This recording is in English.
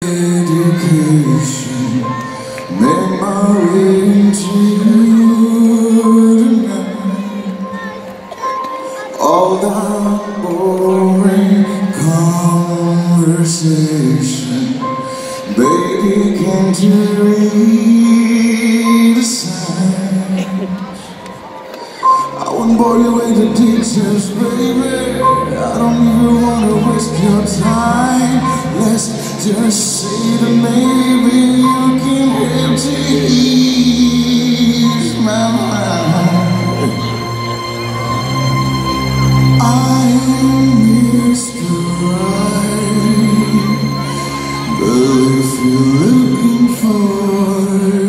Education made my way into tonight. All that boring conversation, baby, can't you read the signs? I wouldn't bore you with the details, baby. I don't even wanna waste your time. Let's just say that maybe you can help to ease my mind. I'm Mr. Right, but if you're looking for